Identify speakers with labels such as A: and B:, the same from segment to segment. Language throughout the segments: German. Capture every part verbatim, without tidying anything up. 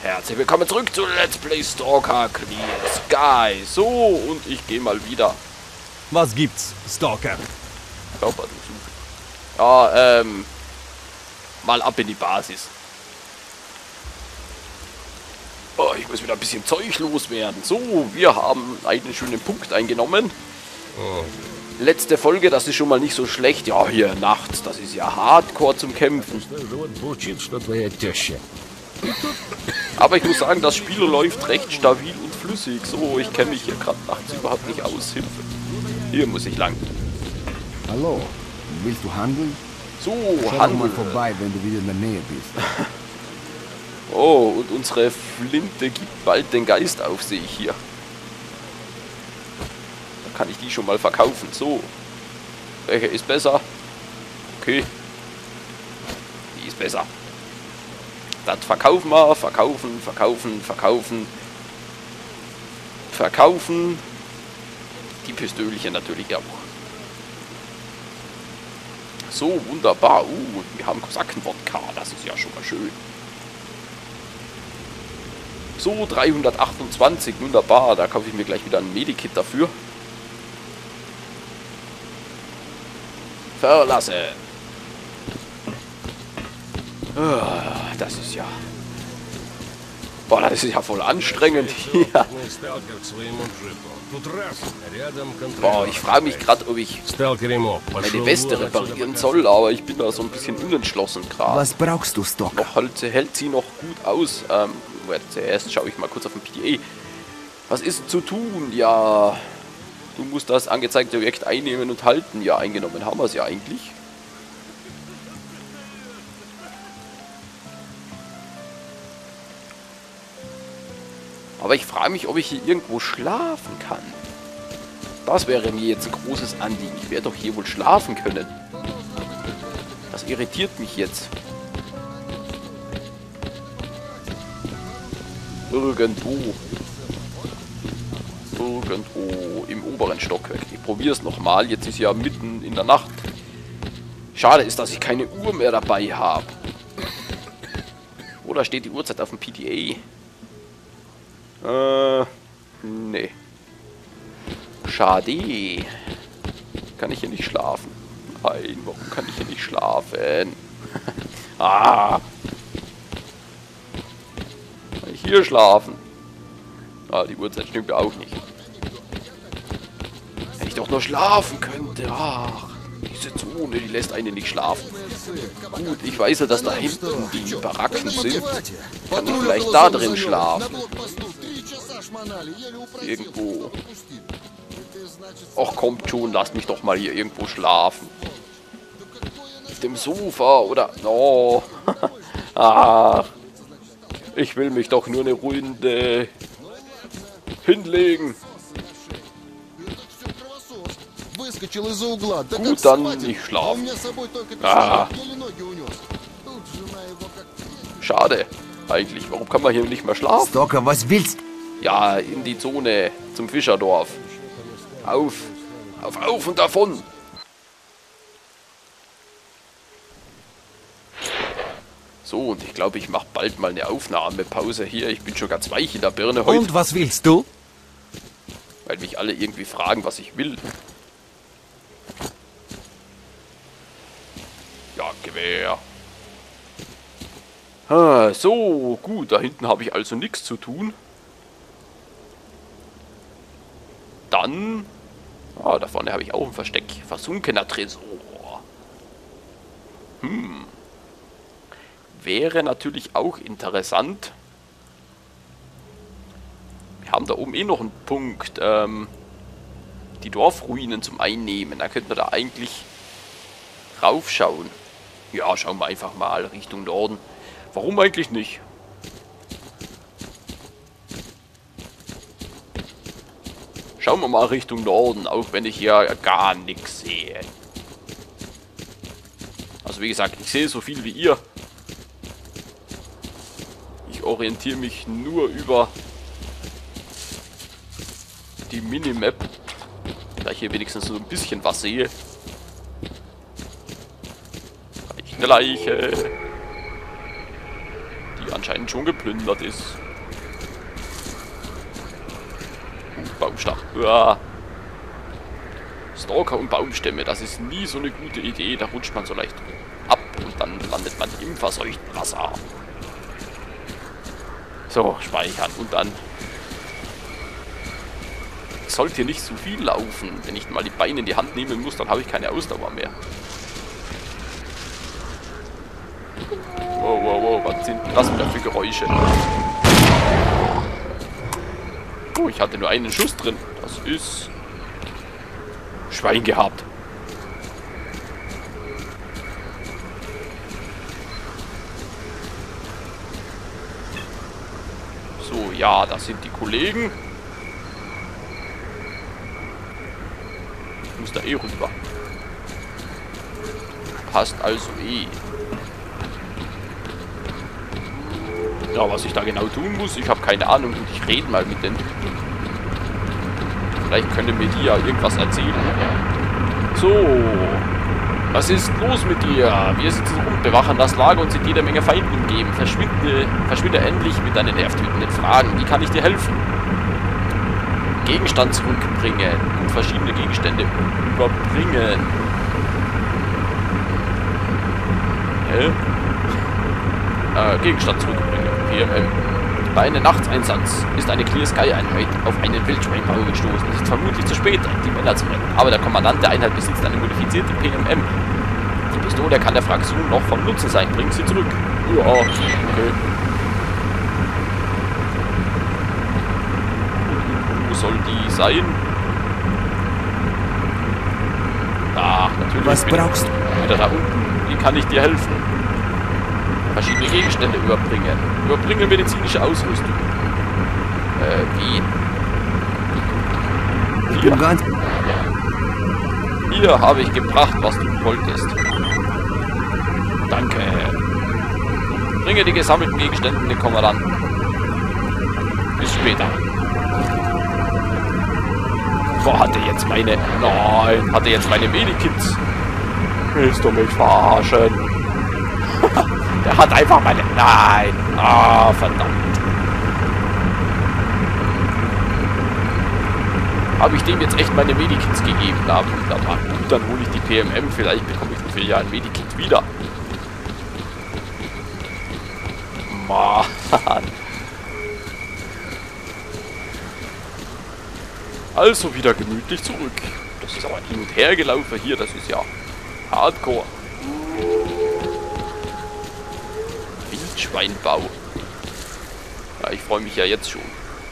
A: Herzlich willkommen zurück zu Let's Play Stalker Clear Sky. So, und ich gehe mal wieder.
B: Was gibt's, Stalker?
A: Körpersuche. Ja, ähm. Mal ab in die Basis. Oh, ich muss wieder ein bisschen Zeug loswerden. So, wir haben einen schönen Punkt eingenommen. Oh. Letzte Folge, das ist schon mal nicht so schlecht. Ja, hier nachts, das ist ja hardcore zum Kämpfen. Aber ich muss sagen, das Spiel läuft recht stabil und flüssig. So, ich kenne mich hier gerade nachts überhaupt nicht aus. Hilfe. Hier muss ich lang.
C: Hallo, willst du handeln?
A: So,
C: Schau
A: handeln.
C: mal vorbei, wenn du wieder in der Nähe bist.
A: Oh, und unsere Flinte gibt bald den Geist auf, sehe ich hier. Da kann ich die schon mal verkaufen. So. Welche ist besser? Okay. Die ist besser. Das verkaufen wir. Verkaufen, verkaufen, verkaufen. Verkaufen. Die Pistölchen natürlich auch. So, wunderbar. Uh, wir haben Kosakenwodka. Das ist ja schon mal schön. So, dreihundertachtundzwanzig. Wunderbar. Da kaufe ich mir gleich wieder ein Medikit dafür. Verlasse. Das ist ja... Boah, das ist ja voll anstrengend hier. Boah, ich frage mich gerade, ob ich meine Weste reparieren soll, aber ich bin da so ein bisschen unentschlossen gerade.
C: Was brauchst du, Stalker?
A: Noch halt, hält sie noch gut aus. Ähm, zuerst schaue ich mal kurz auf den P D A. Was ist zu tun? Ja, du musst das angezeigte Objekt einnehmen und halten. Ja, eingenommen haben wir es ja eigentlich. Aber ich frage mich, ob ich hier irgendwo schlafen kann. Das wäre mir jetzt ein großes Anliegen. Ich werde doch hier wohl schlafen können. Das irritiert mich jetzt. Irgendwo. Irgendwo im oberen Stockwerk. Ich probiere es nochmal. Jetzt ist ja mitten in der Nacht. Schade ist, dass ich keine Uhr mehr dabei habe. Oder steht die Uhrzeit auf dem P D A? Äh, nee. Schade. Kann ich hier nicht schlafen? Nein, warum kann ich hier nicht schlafen? Ah. Kann ich hier schlafen? Ah, die Uhrzeit stimmt ja auch nicht. Wenn ich doch nur schlafen könnte. Ach, diese Zone, die lässt einen nicht schlafen. Gut, ich weiß ja, dass da hinten die Baracken sind. Kann ich vielleicht da drin schlafen? Irgendwo. Och, kommt schon, lasst mich doch mal hier irgendwo schlafen. Auf dem Sofa oder... Oh. Ach. Ich will mich doch nur eine Runde hinlegen. Gut, dann nicht schlafen. Ah. Schade. Eigentlich, warum kann man hier nicht mehr schlafen?
C: Stalker, was willst du?
A: Ja, in die Zone zum Fischerdorf. Auf, auf, auf und davon. So, und ich glaube, ich mache bald mal eine Aufnahmepause hier. Ich bin schon ganz weich in der Birne heute.
B: Und was willst du?
A: Weil mich alle irgendwie fragen, was ich will. Ja, Gewehr. Ah, so, gut, da hinten habe ich also nichts zu tun. Dann, ah, da vorne habe ich auch ein Versteck. Versunkener Tresor. Hm. Wäre natürlich auch interessant. Wir haben da oben eh noch einen Punkt. Ähm, die Dorfruinen zum Einnehmen. Da könnten wir da eigentlich raufschauen. Ja, schauen wir einfach mal Richtung Norden. Warum eigentlich nicht? Schauen wir mal Richtung Norden, auch wenn ich hier gar nichts sehe. Also wie gesagt, ich sehe so viel wie ihr. Ich orientiere mich nur über die Minimap. Da ich hier wenigstens so ein bisschen was sehe. Eine Leiche. Die an anscheinend schon geplündert ist. Baumstamm. Uah. Stalker und Baumstämme, das ist nie so eine gute Idee. Da rutscht man so leicht ab und dann landet man im verseuchten Wasser. So, speichern und dann... Ich sollte hier nicht zu viel laufen. Wenn ich mal die Beine in die Hand nehmen muss, dann habe ich keine Ausdauer mehr. Wow, wow, wow, was sind denn das wieder für Geräusche? Oh, ich hatte nur einen Schuss drin. Das ist... Schwein gehabt. So, ja, das sind die Kollegen. Ich muss da eh rüber. Passt also eh. Ja, was ich da genau tun muss, ich habe keine Ahnung. Und ich rede mal mit den... Vielleicht können mir die ja irgendwas erzählen. So. Was ist los mit dir? Wir sitzen rum, bewachen das Lager und sind jede Menge Feinden umgeben. Verschwinde, verschwinde endlich mit deinen nervtötenden Fragen. Wie kann ich dir helfen? Gegenstand zurückbringen und verschiedene Gegenstände überbringen. Hä? Äh, Gegenstand zurückbringen. P M M. Bei einem Nachteinsatz ist eine Clear Sky Einheit auf einen Wildschweinbau gestoßen. Es ist vermutlich zu spät, die Männer zu retten. Aber der Kommandant der Einheit besitzt eine modifizierte P M M. Die Pistole kann der Fraktion noch vom Nutzen sein. Bringt sie zurück. Ja, okay. Wo soll die sein? Ach, natürlich.
C: Was brauchst
A: du? Wieder da unten. Wie kann ich dir helfen? Verschiedene Gegenstände überbringen. Überbringen medizinische Ausrüstung. Äh, wie? Hier. Hier habe ich gebracht, was du wolltest. Danke. Bringe die gesammelten Gegenstände den Kommandanten. Bis später. Boah, hat er jetzt meine... Nein, hat er jetzt meine Medikits? Willst du mich verarschen? Der hat einfach meine... Nein! Ah, verdammt. Habe ich dem jetzt echt meine Medikits gegeben? Na, wunderbar. Gut, dann hole ich die P M M. Vielleicht bekomme ich dafür ja ein Medikit wieder. Mann. Also wieder gemütlich zurück. Das ist aber ein Hin- und Hergelaufen hier. Das ist ja Hardcore. Wildschweinbau. Ja, ich freue mich ja jetzt schon.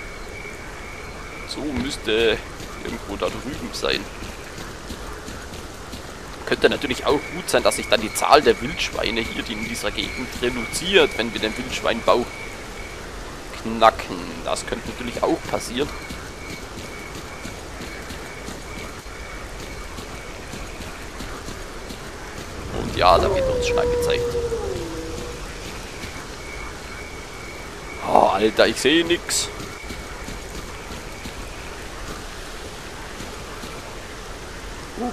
A: So müsste irgendwo da drüben sein. Könnte natürlich auch gut sein, dass sich dann die Zahl der Wildschweine hier die in dieser Gegend reduziert, wenn wir den Wildschweinbau knacken. Das könnte natürlich auch passieren. Und ja, da wird uns schon angezeigt. Oh, Alter, ich sehe nix. Uh.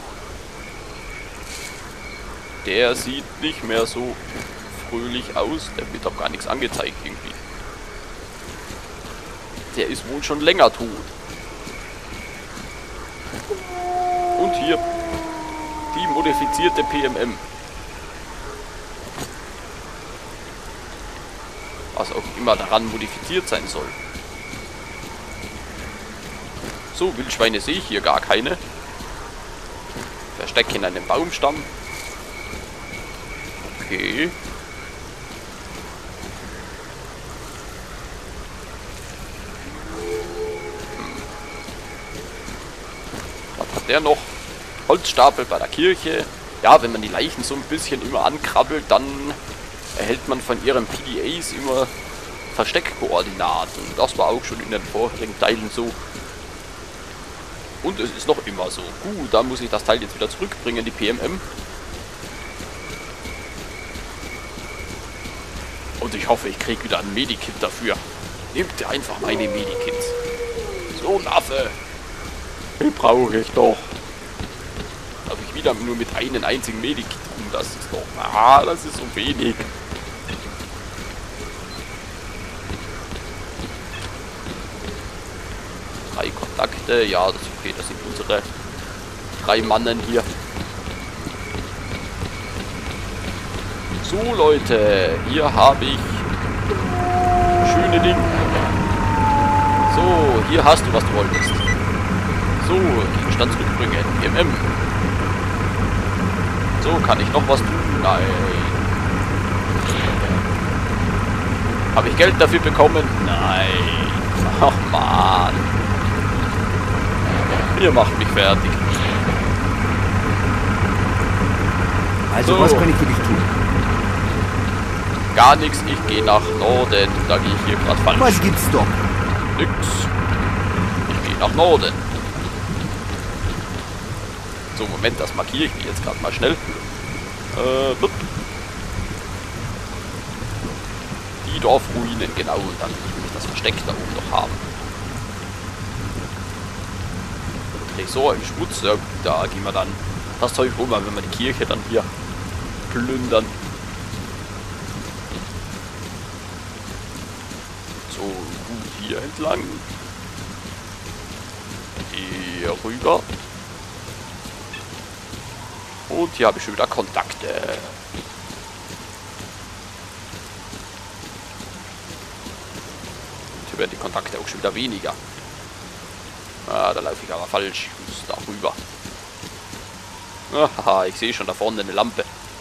A: Der sieht nicht mehr so fröhlich aus. Der wird doch gar nichts angezeigt irgendwie. Der ist wohl schon länger tot. Und hier die modifizierte P M M. Was auch immer daran modifiziert sein soll. So, Wildschweine sehe ich hier gar keine. Verstecke in einem Baumstamm. Okay. Hm. Was hat der noch? Holzstapel bei der Kirche. Ja, wenn man die Leichen so ein bisschen immer ankrabbelt, dann erhält man von ihren P D As immer Versteckkoordinaten. Das war auch schon in den vorherigen Teilen so. Und es ist noch immer so. Gut, dann muss ich das Teil jetzt wieder zurückbringen, die P M M. Und ich hoffe, ich kriege wieder ein Medikit dafür. Nehmt ihr einfach meine Medikits. So ein Affe. Den brauche ich doch. Darf ich wieder nur mit einem einzigen Medikit tun? Das ist doch... Ah, das ist so wenig. Kiste. Ja, das ist okay. Das sind unsere drei Mannen hier. So, Leute. Hier habe ich schöne Dinge. So, hier hast du, was du wolltest. So, Gegenstand zurückbringen. M M. So, kann ich noch was tun? Nein. Habe ich Geld dafür bekommen? Nein. Ach, Mann. Ihr macht mich fertig.
C: Also,
A: So.
C: was kann ich für dich tun?
A: Gar nichts. Ich gehe nach Norden. Da gehe ich hier gerade falsch.
C: Was gibt's, Doc?
A: Nix. Ich gehe nach Norden. So, Moment, das markiere ich mir jetzt gerade mal schnell. Äh, blub. Die Dorfruinen, genau. Und dann will ich das Versteck da oben noch haben. Tresor im Schmutz. Ja, da gehen wir dann das Zeug rum, wenn wir die Kirche dann hier plündern. So, gut, hier entlang. Hier rüber. Und hier habe ich schon wieder Kontakte. Hier werden die Kontakte auch schon wieder weniger. Ah, da laufe ich aber falsch. Ich muss da rüber. Aha, ich sehe schon da vorne eine Lampe.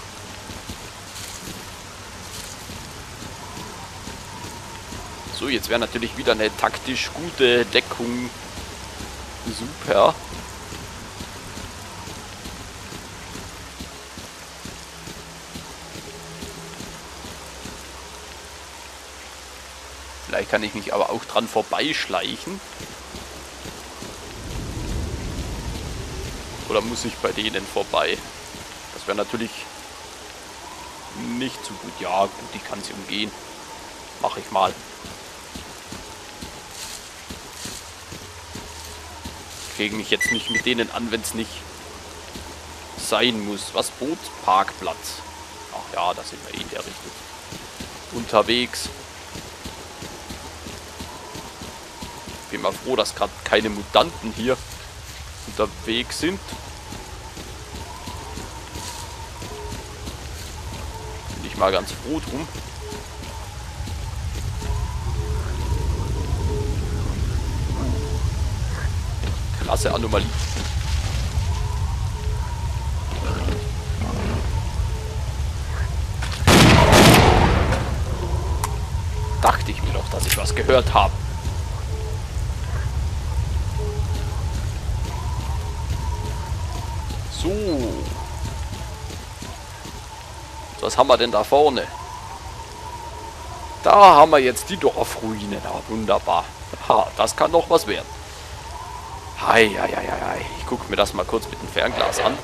A: So, jetzt wäre natürlich wieder eine taktisch gute Deckung. Super. Vielleicht kann ich mich aber auch dran vorbeischleichen. Oder muss ich bei denen vorbei? Das wäre natürlich nicht so gut. Ja, gut, ich kann sie umgehen. Mache ich mal. Ich kriege mich jetzt nicht mit denen an, wenn es nicht sein muss. Was? Bootsparkplatz. Ach ja, da sind wir eh in der Richtung unterwegs. Bin mal froh, dass gerade keine Mutanten hier unterwegs sind. Bin ich mal ganz froh drum. Klasse Anomalie. Dachte ich mir doch, dass ich was gehört habe. So. Was haben wir denn da vorne? Da haben wir jetzt die Dorfruinen. Ah, wunderbar. Ha, das kann doch was werden. Hei, hei, hei, hei. Ich gucke mir das mal kurz mit dem Fernglas an.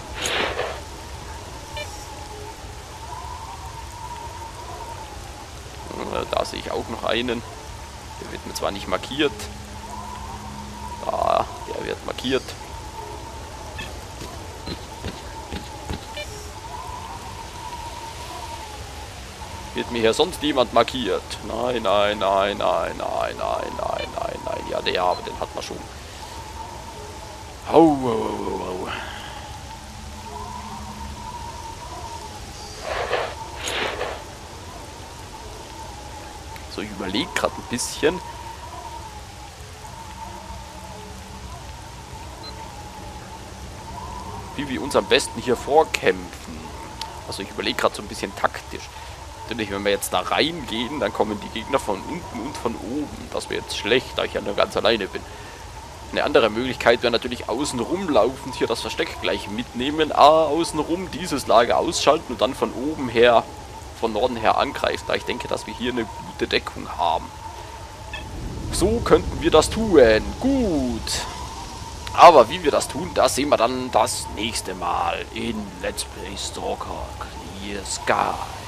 A: Da sehe ich auch noch einen. Der wird mir zwar nicht markiert. Da, der wird markiert. Wird mir hier sonst jemand markiert? Nein, nein, nein, nein, nein, nein, nein, nein, nein. Ja, der, aber den hat man schon. Au, au, au, au. So, ich überlege gerade ein bisschen. Wie wir uns am besten hier vorkämpfen. Also ich überlege gerade so ein bisschen taktisch. Natürlich, wenn wir jetzt da reingehen, dann kommen die Gegner von unten und von oben. Das wäre jetzt schlecht, da ich ja nur ganz alleine bin. Eine andere Möglichkeit wäre natürlich außen rumlaufend hier das Versteck gleich mitnehmen. Ah, außenrum dieses Lager ausschalten und dann von oben her, von Norden her angreifen. Da ich denke, dass wir hier eine gute Deckung haben. So könnten wir das tun. Gut. Aber wie wir das tun, das sehen wir dann das nächste Mal in Let's Play Stalker Clear Sky.